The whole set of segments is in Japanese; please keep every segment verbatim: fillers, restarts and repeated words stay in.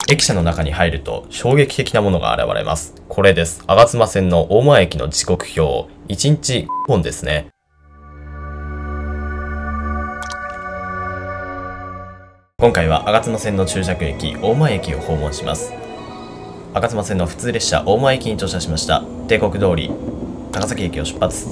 駅舎の中に入ると衝撃的なものが現れます。これです。吾妻線の大前駅の時刻表。いちにちごほんですね。今回は吾妻線の終着駅、大前駅を訪問します。吾妻線の普通列車、大前駅に乗車しました。帝国通り、高崎駅を出発。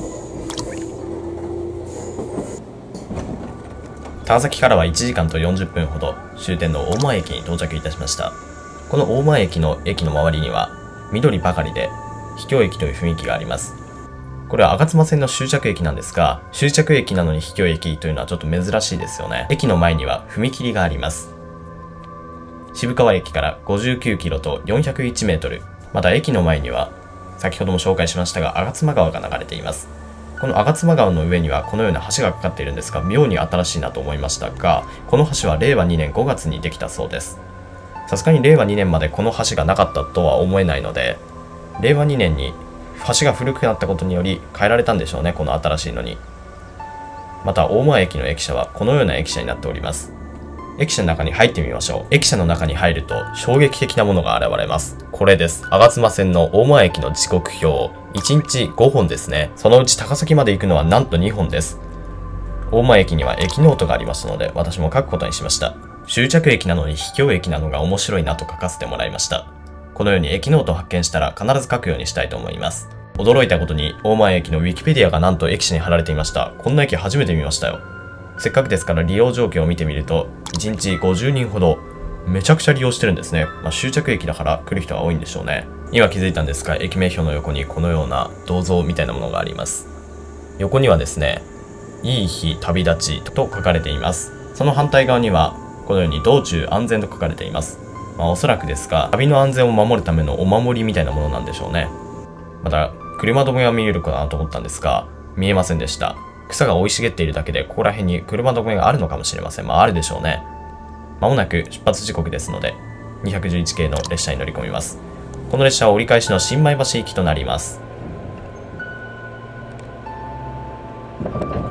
高崎からはいちじかんとよんじゅっぷんほど、終点の大前駅に到着いたしました。この大前駅の駅の周りには、緑ばかりで、秘境駅という雰囲気があります。これは吾妻線の終着駅なんですが、終着駅なのに秘境駅というのはちょっと珍しいですよね。駅の前には踏切があります。渋川駅からごじゅうきゅうキロとよんひゃくいちメートル。また駅の前には、先ほども紹介しましたが、吾妻川が流れています。この吾妻川の上にはこのような橋がかかっているんですが、妙に新しいなと思いましたが、この橋はれいわにねんごがつにできたそうです。さすがにれいわにねんまでこの橋がなかったとは思えないので、れいわにねんに橋が古くなったことにより変えられたんでしょうね、この新しいのに。また大前駅の駅舎はこのような駅舎になっております。駅舎の中に入ってみましょう。駅舎の中に入ると衝撃的なものが現れます。これです。吾妻線の大前駅の時刻表。いちにちごほんですね。そのうち高崎まで行くのはなんとにほんです。大前駅には駅ノートがありましたので、私も書くことにしました。終着駅なのに秘境駅なのが面白いなと書かせてもらいました。このように駅ノートを発見したら必ず書くようにしたいと思います。驚いたことに大前駅のウィキペディアがなんと駅舎に貼られていました。こんな駅初めて見ましたよ。せっかくですから利用状況を見てみると、いちにちごじゅうにんほど、めちゃくちゃ利用してるんですね。まあ、終着駅だから来る人が多いんでしょうね。今気づいたんですが、駅名標の横にこのような銅像みたいなものがあります。横にはですね、いい日旅立ちと書かれています。その反対側には、このように道中安全と書かれています。まあ、おそらくですが、旅の安全を守るためのお守りみたいなものなんでしょうね。また、車止めが見えるかなと思ったんですが、見えませんでした。草が生い茂っているだけで、ここら辺に車止めがあるのかもしれません。まあ、あるでしょうね。まもなく出発時刻ですので、にひゃくじゅういちけいの列車に乗り込みます。この列車は折り返しの新米橋行きとなります。